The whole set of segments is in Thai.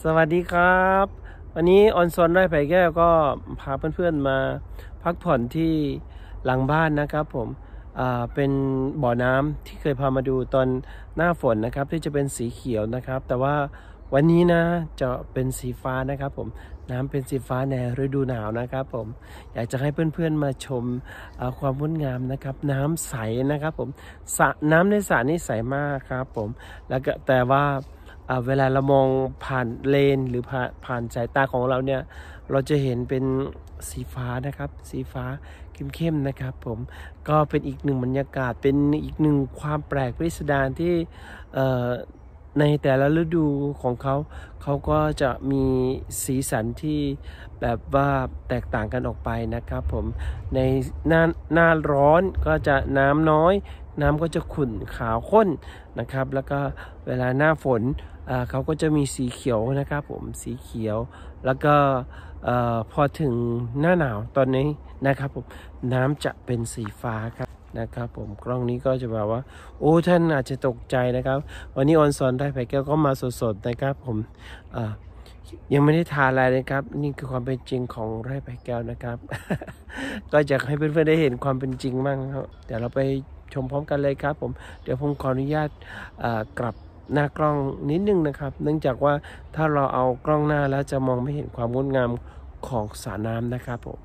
สวัสดีครับวันนี้ออนซอนไร่ไผ่แก้วก็พาเพื่อนๆมาพักผ่อนที่หลังบ้านนะครับผมเป็นบ่อน้ำที่เคยพามาดูตอนหน้าฝนนะครับที่จะเป็นสีเขียวนะครับแต่ว่าวันนี้นะจะเป็นสีฟ้านะครับผมน้ำเป็นสีฟ้าในฤดูหนาวนะครับผมอยากจะให้เพื่อนๆมาชมความงดงามนะครับน้ำใสนะครับผมน้ำในสระนี่ใสมากครับผมแล้วก็แต่ว่าเวลาเรามองผ่านเลนหรือผ่านสายตาของเราเนี่ยเราจะเห็นเป็นสีฟ้านะครับสีฟ้าเข้มๆนะครับผมก็เป็นอีกหนึ่งบรรยากาศเป็นอีกหนึ่งความแปลกพิสดารที่ในแต่ละฤดูของเขาก็จะมีสีสันที่แบบว่าแตกต่างกันออกไปนะครับผมในหน้าร้อนก็จะน้ำน้อยน้ำก็จะขุ่นขาวข้นนะครับแล้วก็เวลาหน้าฝนเขาก็จะมีสีเขียวนะครับผมสีเขียวแล้วก็พอถึงหน้าหนาวตอนนี้นะครับผมน้ำจะเป็นสีฟ้าครับนะครับผมกล้องนี้ก็จะแบบว่าโอ้ท่านอาจจะตกใจนะครับวันนี้ออนซอนไร่ไผ่แก้วก็มาสดๆนะครับผมยังไม่ได้ทานอะไรนะครับนี่คือความเป็นจริงของไร่ไผ่แก้วนะครับ ก็อยากให้เพื่อนๆได้เห็นความเป็นจริงบ้างครับเดี๋ยวเราไปชมพร้อมกันเลยครับผมเดี๋ยวผมขออนุญาตกลับหน้ากล้องนิดนึงนะครับเนื่องจากว่าถ้าเราเอากล้องหน้าแล้วจะมองไม่เห็นความงดงามของสระน้ำนะครับผม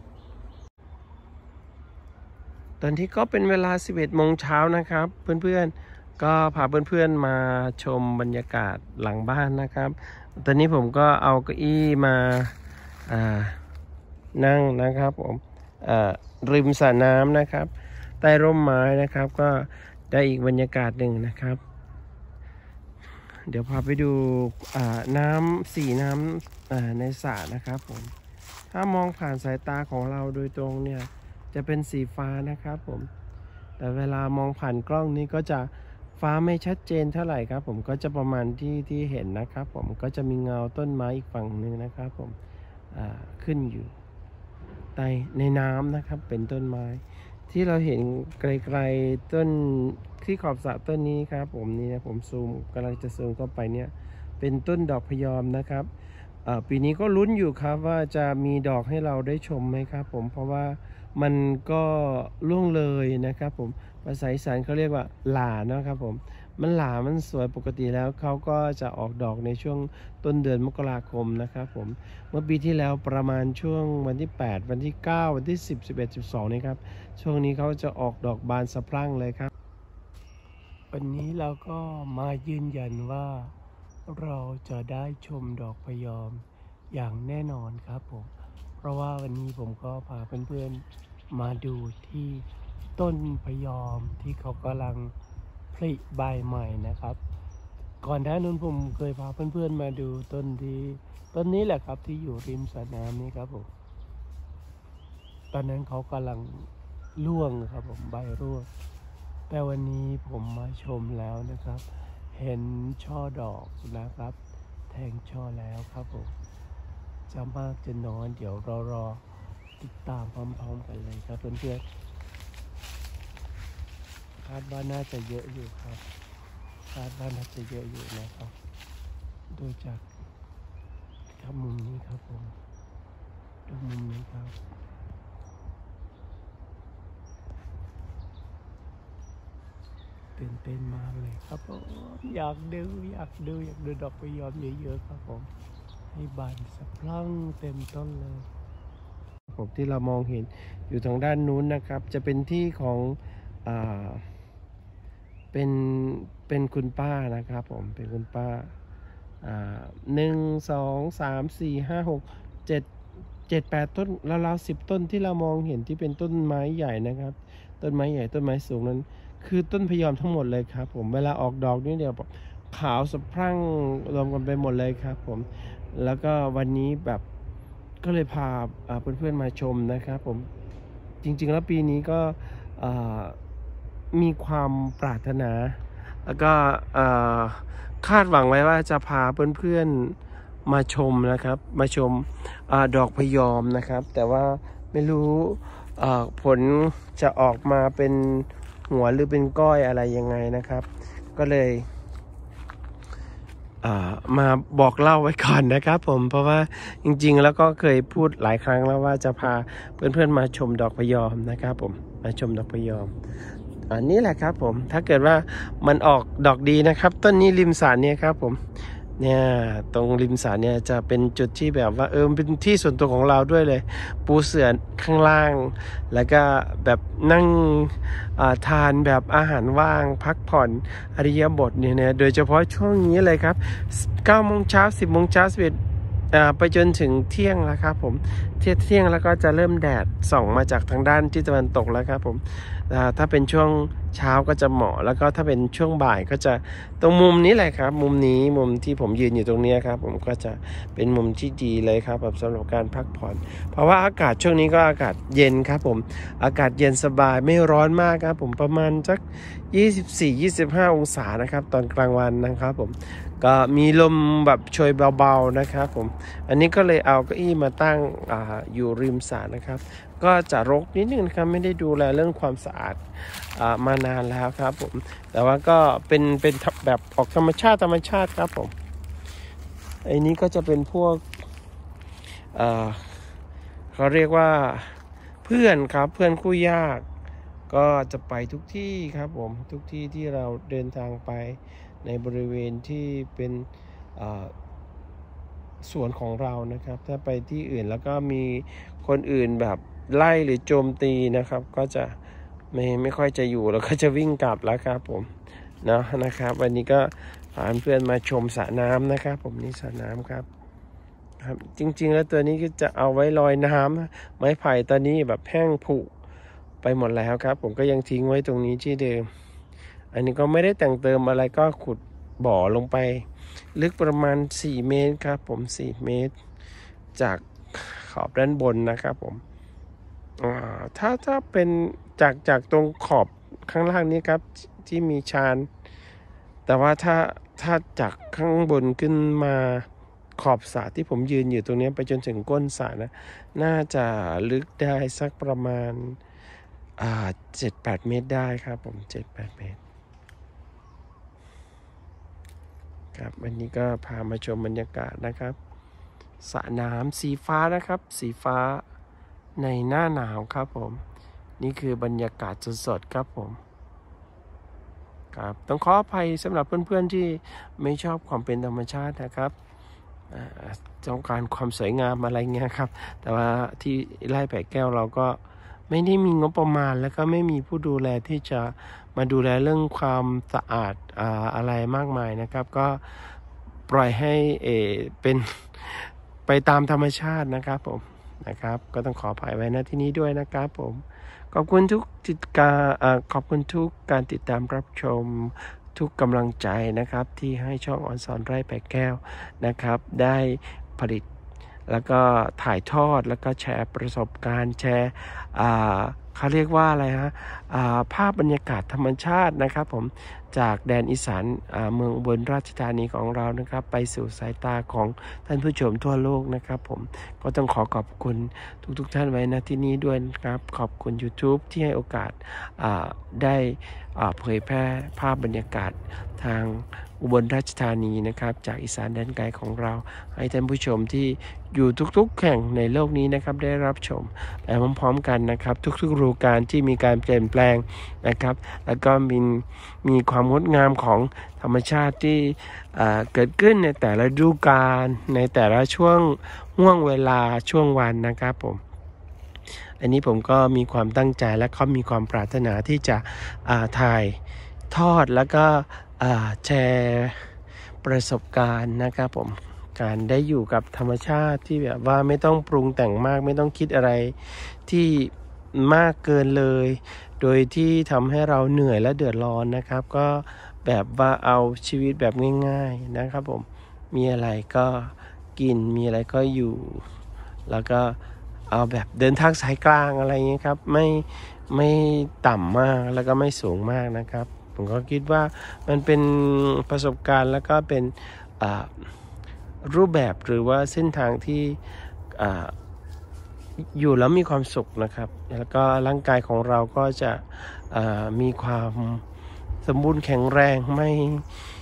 ตอนที่ก็เป็นเวลา 11 โมงเช้านะครับเพื่อนๆก็พาเพื่อนๆมาชมบรรยากาศหลังบ้านนะครับตอนนี้ผมก็เอาเก้าอี้มานั่งนะครับผมริมสระน้ำนะครับใต้ร่มไม้นะครับก็ได้อีกบรรยากาศหนึ่งนะครับเดี๋ยวพาไปดูน้ำสีน้ำในสระนะครับผมถ้ามองผ่านสายตาของเราโดยตรงเนี่ยจะเป็นสีฟ้านะครับผมแต่เวลามองผ่านกล้องนี้ก็จะฟ้าไม่ชัดเจนเท่าไหร่ครับผมก็จะประมาณที่เห็นนะครับผมก็จะมีเงาต้นไม้อีกฝั่งหนึ่งนะครับผมขึ้นอยู่ในน้ำนะครับเป็นต้นไม้ที่เราเห็นไกลๆต้นที่ขอบสระต้นนี้ครับผมนี่นะผมซูมกำลังจะซูมเข้าไปเนี่ยเป็นต้นดอกพยอมนะครับปีนี้ก็ลุ้นอยู่ครับว่าจะมีดอกให้เราได้ชมไหมครับผมเพราะว่ามันก็ล่วงเลยนะครับผมภาษาอีสานเขาเรียกว่าหล่านะครับผมมันหล่ามันสวยปกติแล้วเขาก็จะออกดอกในช่วงต้นเดือนมกราคมนะครับผมเมื่อปีที่แล้วประมาณช่วงวันที่8วันที่9วันที่10 11 12นี่ครับช่วงนี้เขาจะออกดอกบานสะพรั่งเลยครับวันนี้เราก็มายืนยันว่าเราจะได้ชมดอกพยอมอย่างแน่นอนครับผมเพราะว่าวันนี้ผมก็พาเพื่อนๆมาดูที่ต้นพยอมที่เขากำลังผลิใบใหม่นะครับก่อนหน้านั้นผมเคยพาเพื่อนๆมาดูต้นนี้แหละครับที่อยู่ริมสระน้ำนี่ครับผมตอนนั้นเขากำลังร่วงครับผมใบร่วงแต่วันนี้ผมมาชมแล้วนะครับเห็นช่อดอกนะครับแทงช่อแล้วครับผมจะมากจะน้อยเดี๋ยวรอติดตามพร้อมๆกันเลยครับเพื่อนๆคาดว่าน่าจะเยอะอยู่ครับคาดว่าน่าจะเยอะอยู่นะครับโดยจากมุมนี้ครับผมดูมุมนี้ครับตื่นเต้นมากเลยครับผมอยากดูดอกพยอมเยอะๆครับผมให้บานสะพรั่งเต็มต้นเลยผมที่เรามองเห็นอยู่ทางด้านนู้นนะครับจะเป็นที่ของเป็นคุณป้านะครับผมเป็นคุณป้า1 2 3 4 5 6 7 8 ต้นราวๆ10 ต้นที่เรามองเห็นที่เป็นต้นไม้ใหญ่นะครับต้นไม้ใหญ่ต้นไม้สูงนั้นคือต้นพยอมทั้งหมดเลยครับผมเวลาออกดอกนี่เดี๋ยวขาวสะพรั่งรวมกันไปหมดเลยครับผมแล้วก็วันนี้แบบก็เลยพาเพื่อนๆมาชมนะครับผมจริงๆแล้วปีนี้ก็มีความปรารถนาแล้วก็คาดหวังไว้ว่าจะพาเพื่อนๆมาชมนะครับมาชมดอกพยอมนะครับแต่ว่าไม่รู้ผลจะออกมาเป็นหัวหรือเป็นก้อยอะไรยังไงนะครับก็เลยมาบอกเล่าไว้ก่อนนะครับผมเพราะว่าจริงๆแล้วก็เคยพูดหลายครั้งแล้วว่าจะพาเพื่อนๆมาชมดอกพะยอมนะครับผมมาชมดอกพะยอมอันนี้แหละครับผมถ้าเกิดว่ามันออกดอกดีนะครับต้นนี้ริมสระเนี่ยครับผมเนี่ยตรงริมสระเนี่ยจะเป็นจุดที่แบบว่าเป็นที่ส่วนตัวของเราด้วยเลยปูเสื่อข้างล่างแล้วก็แบบนั่งทานแบบอาหารว่างพักผ่อนอริยบทเนี่ยโดยเฉพาะช่วงนี้เลยครับ9 โมงเช้า10 โมงเช้า11ไปจนถึงเที่ยงแล้วครับผมเที่ยงแล้วก็จะเริ่มแดดส่องมาจากทางด้านที่ตะวันตกแล้วครับผมถ้าเป็นช่วงเช้าก็จะเหมาะแล้วก็ถ้าเป็นช่วงบ่ายก็จะตรงมุมนี้แหละครับมุมนี้มุมที่ผมยืนอยู่ตรงนี้ครับผมก็จะเป็นมุมที่ดีเลยครับแบบสำหรับการพักผ่อนเพราะว่าอากาศช่วงนี้ก็อากาศเย็นครับผมอากาศเย็นสบายไม่ร้อนมากครับผมประมาณสัก24-25 องศานะครับตอนกลางวันนะครับผมก็มีลมแบบโชยเบาๆนะครับผมอันนี้ก็เลยเอาเก้าอี้มาตั้งอยู่ริมสระนะครับก็จะรกนิดนึงนะครับไม่ได้ดูแลเรื่องความสะอาดมานานแล้วครับผมแต่ว่าก็เป็นแบบออกธรรมชาติครับผมไอ้นี้ก็จะเป็นพวกเขาเรียกว่าเพื่อนครับเพื่อนคู่ยากก็จะไปทุกที่ครับผมทุกที่ที่เราเดินทางไปในบริเวณที่เป็นสวนของเรานะครับถ้าไปที่อื่นแล้วก็มีคนอื่นแบบไล่หรือโจมตีนะครับก็จะไม่ค่อยจะอยู่แล้วก็จะวิ่งกลับแล้วครับผมนะครับวันนี้ก็พาเพื่อนมาชมสระน้ำนะครับผมนี่สระน้ำครับจริงๆแล้วตัวนี้ก็จะเอาไว้ลอยน้ำไม้ไผ่ตอนนี้แบบแห้งผุไปหมดแล้วครับผมก็ยังทิ้งไว้ตรงนี้ที่เดิมอันนี้ก็ไม่ได้แต่งเติมอะไรก็ขุดบ่อลงไปลึกประมาณ4 เมตรครับผม4 เมตรจากขอบด้านบนนะครับผมถ้าเป็นจากตรงขอบข้างล่างนี้ครับที่มีชานแต่ว่าถ้าจากข้างบนขึ้นมาขอบสระที่ผมยืนอยู่ตรงนี้ไปจนถึงก้นสระนะน่าจะลึกได้สักประมาณ7-8 เมตรได้ครับผม7-8 เมตรครับวันนี้ก็พามาชมบรรยากาศนะครับสระน้ำสีฟ้านะครับสีฟ้าในหน้าหนาวครับผมนี่คือบรรยากาศสดๆครับผมครับต้องขออภัยสำหรับเพื่อนๆที่ไม่ชอบความเป็นธรรมชาตินะครับต้องการความสวยงามอะไรเงี้ยครับแต่ว่าที่ไร่ไผ่แก้วเราก็ไม่ได้มีงบประมาณแล้วก็ไม่มีผู้ดูแลที่จะมาดูแลเรื่องความสะอาดอะไรมากมายนะครับก็ปล่อยให้เป็นไปตามธรรมชาตินะครับผมนะครับก็ต้องขออภัยไว้ณที่นี้ด้วยนะครับผมขอบคุณทุกการติดตามรับชมทุกกำลังใจนะครับที่ให้ช่องออนซอนไร่ไผ่แก้วนะครับได้ผลิตแล้วก็ถ่ายทอดแล้วก็แชร์ประสบการณ์แชร์เขาเรียกว่าอะไรฮะภาพบรรยากาศธรรมชาตินะครับผมจากแดนอีสานเมืองอุบลราชธานีของเรานะครับไปสู่สายตาของท่านผู้ชมทั่วโลกนะครับผมก็ต้องขอบคุณทุกท่านไว้ณที่นี้ด้วยนะครับขอบคุณ YouTube ที่ให้โอกาสได้เผยแพร่ภาพบรรยากาศทางอุบลราชธานีนะครับจากอีสานแดนไกลของเราให้ท่านผู้ชมที่อยู่ทุกๆแห่งในโลกนี้นะครับได้รับชมไปพร้อมๆกันนะครับทุกๆฤดูกาลที่มีการเปลี่ยนแปลงนะครับแล้วก็มีความงดงามของธรรมชาติที่เกิดขึ้นในแต่ละฤดูกาลในแต่ละช่วงห่วงเวลาช่วงวันนะครับผมอันนี้ผมก็มีความตั้งใจและก็มีความปรารถนาที่จะถ่ายทอดแล้วก็แชร์ประสบการณ์นะครับผมการได้อยู่กับธรรมชาติที่แบบว่าไม่ต้องปรุงแต่งมากไม่ต้องคิดอะไรที่มากเกินเลยโดยที่ทำให้เราเหนื่อยและเดือดร้อนนะครับก็แบบว่าเอาชีวิตแบบง่ายๆนะครับผมมีอะไรก็กินมีอะไรก็อยู่แล้วก็เอาแบบเดินทางสายกลางอะไรเงี้ยครับไม่ต่ำมากแล้วก็ไม่สูงมากนะครับผมก็คิดว่ามันเป็นประสบการณ์แล้วก็เป็นรูปแบบหรือว่าเส้นทางที่อยู่แล้วมีความสุขนะครับแล้วก็ร่างกายของเราก็จะมีความสมบูรณ์แข็งแรง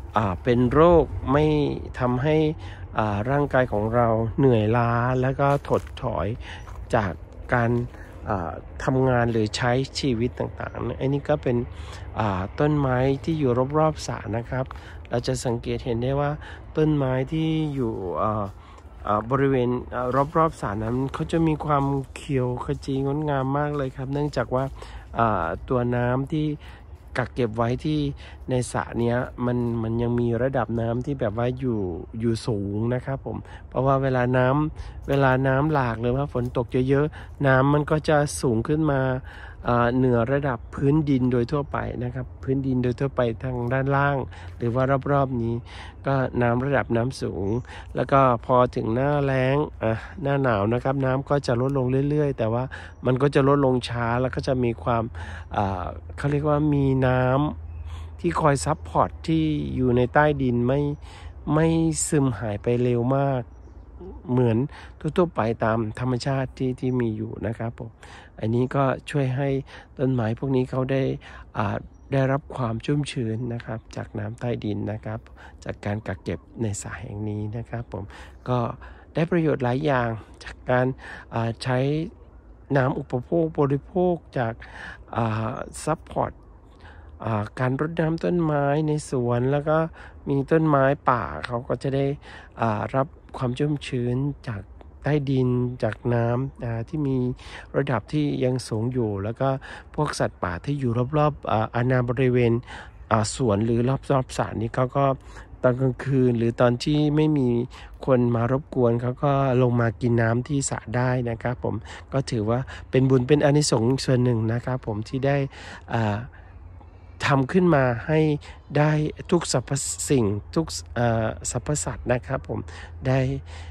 เป็นโรคไม่ทำให้ร่างกายของเราเหนื่อยล้าแล้วก็ถดถอยจากการทำงานหรือใช้ชีวิตต่างๆอันนี้ก็เป็นต้นไม้ที่อยู่รอบๆสระนะครับเราจะสังเกตเห็นได้ว่าต้นไม้ที่อยู่บริเวณรอบๆสระนั้นเขาจะมีความเขียวขจีงดงามมากเลยครับเนื่องจากว่าตัวน้ำที่กักเก็บไว้ที่ในสระเนี้ยมันยังมีระดับน้ำที่แบบว่าอยู่สูงนะครับผมเพราะว่าเวลาน้ำหลากหรือว่าฝนตกเยอะๆน้ำมันก็จะสูงขึ้นมาเหนือระดับพื้นดินโดยทั่วไปนะครับพื้นดินโดยทั่วไปทางด้านล่างหรือว่ารอบๆนี้ก็ระดับน้ำสูงแล้วก็พอถึงหน้าแล้งหน้าหนาวนะครับน้ำก็จะลดลงเรื่อยๆแต่ว่ามันก็จะลดลงช้าแล้วก็จะมีความเขาเรียกว่ามีน้ำที่คอยซับพอร์ตที่อยู่ในใต้ดินไม่ซึมหายไปเร็วมากเหมือนทั่วๆไปตามธรรมชาติที่มีอยู่นะครับผมอันนี้ก็ช่วยให้ต้นไม้พวกนี้เขาได้รับความชุ่มชื้นนะครับจากน้ำใต้ดินนะครับจากการกักเก็บในสระแห่งนี้นะครับผมก็ได้ประโยชน์หลายอย่างจากการใช้น้ำอุปโภคบริโภคจากซัพพอร์ตการรดน้ำต้นไม้ในสวนแล้วก็มีต้นไม้ป่าเขาก็จะได้รับความชุ่มชื้นจากใต้ดินจากน้ำที่มีระดับที่ยังสูงอยู่แล้วก็พวกสัตว์ป่าที่อยู่รอบๆอาณาบริเวณสวนหรือรอบสระนี้เขาก็ตอนกลางคืนหรือตอนที่ไม่มีคนมารบกวนเขาก็ลงมากินน้ำที่สระได้นะครับผมก็ถือว่าเป็นบุญเป็นอานิสงส์ส่วนหนึ่งนะครับผมที่ได้ทำขึ้นมาให้ได้ทุกสรรพสิ่งทุกสรรพสัตว์นะครับผมได้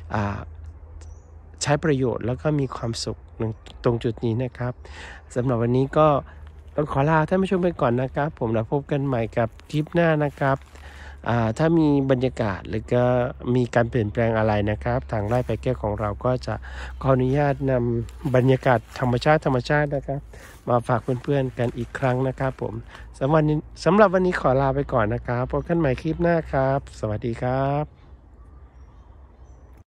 ใช้ประโยชน์แล้วก็มีความสุขตรงจุดนี้นะครับสำหรับวันนี้ก็ต้องขอลาท่านผู้ชมไปก่อนนะครับผมแล้วพบกันใหม่กับคลิปหน้านะครับถ้ามีบรรยากาศหรือก็มีการเปลี่ยนแปลงอะไรนะครับทางไร่ไปแก้วของเราก็จะขออนุญาตนำบรรยากาศธรรมชาตินะครับมาฝากเพื่อนๆกันอีกครั้งนะครับผมสำหรับวันนี้ขอลาไปก่อนนะครับพบกันใหม่คลิปหน้าครับสวัสดีครับ